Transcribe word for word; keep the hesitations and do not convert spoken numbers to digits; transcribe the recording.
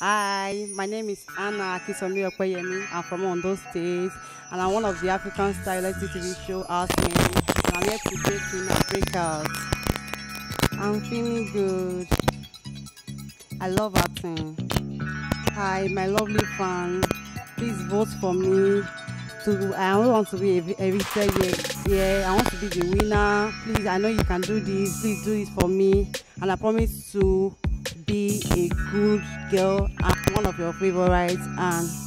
Hi, my name is Anna Akisomi Okweyemi. I'm from Ondo State, and I'm one of the African Star Reality T V show housemates. And I'm here today to my breakout. I'm feeling good. I love acting. Hi, my lovely fans. Please vote for me. To I only want to be a, a victor here. Yeah, I want to be the winner. Please, I know you can do this. Please do it for me, and I promise to be a good girl and one of your favorites. And